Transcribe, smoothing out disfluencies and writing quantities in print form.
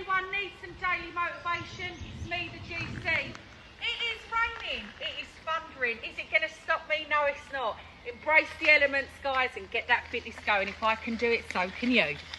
anyone needs some daily motivation, it's me, the GC. It is raining, it is thundering. Is it going to stop me? No, it's not. Embrace the elements, guys, and get that fitness going. If I can do it, so can you.